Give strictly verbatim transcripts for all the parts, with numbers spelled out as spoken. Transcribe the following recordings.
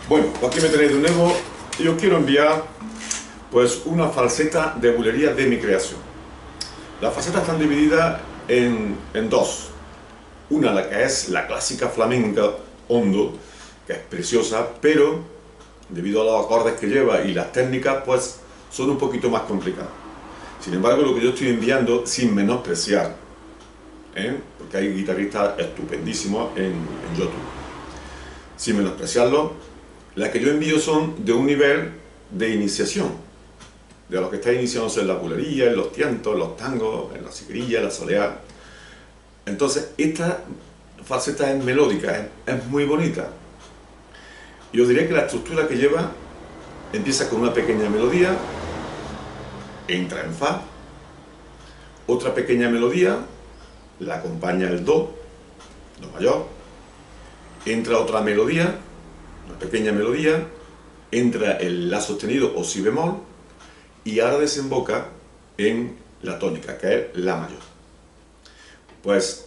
Bueno, aquí me tenéis de nuevo y os quiero enviar pues una falseta de bulería de mi creación. Las falsetas están divididas en, en dos. Una, la que es la clásica flamenca hondo, que es preciosa, pero debido a los acordes que lleva y las técnicas, pues son un poquito más complicadas. Sin embargo, lo que yo estoy enviando, sin menospreciar, ¿eh? porque hay guitarristas estupendísimos en, en YouTube, sin menospreciarlo, las que yo envío son de un nivel de iniciación, de los que está iniciándose en la bulería, en los tientos, en los tangos, en la siquirilla, en la soleá. Entonces, esta falseta es melódica, es, es muy bonita. Yo diría que la estructura que lleva empieza con una pequeña melodía, entra en fa, otra pequeña melodía, la acompaña el do, do mayor, entra otra melodía, una pequeña melodía, entra el la sostenido o si bemol y ahora desemboca en la tónica, que es la mayor. Pues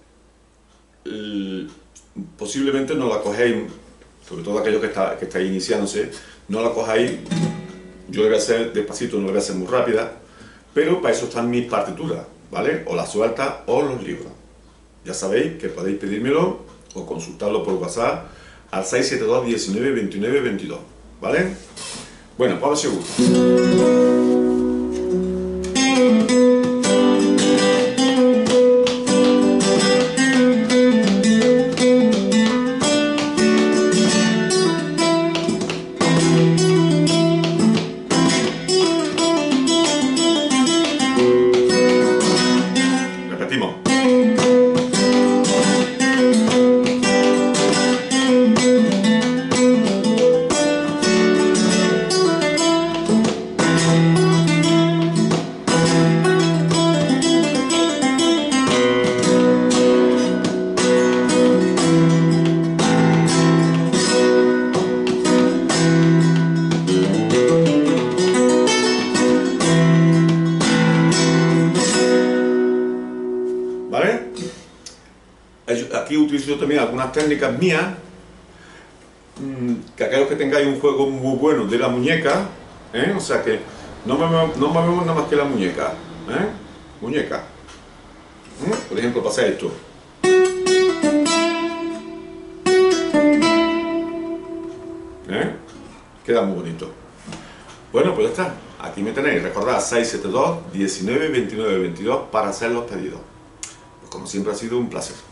posiblemente no la cogéis, sobre todo aquellos que, está, que estáis iniciándose, no la cojáis, yo la voy a hacer despacito, no la voy a hacer muy rápida, pero para eso están mis partituras, ¿vale? O las sueltas o los libros. Ya sabéis que podéis pedírmelo o consultarlo por WhatsApp al seis siete dos, diecinueve, veintinueve, veintidós, ¿vale? Bueno, pues a ver si os gusta. Repetimos. ¿Vale? Aquí utilizo también algunas técnicas mías, que aquellos que tengáis un juego muy bueno de la muñeca, ¿eh? O sea que no me no movemos nada más que la muñeca, ¿eh? Muñeca. ¿Eh? Por ejemplo, pasa esto. ¿Eh? Queda muy bonito. Bueno, pues ya está. Aquí me tenéis. Recordad seis siete dos, diecinueve, veintinueve, veintidós para hacer los pedidos. Como siempre ha sido un placer.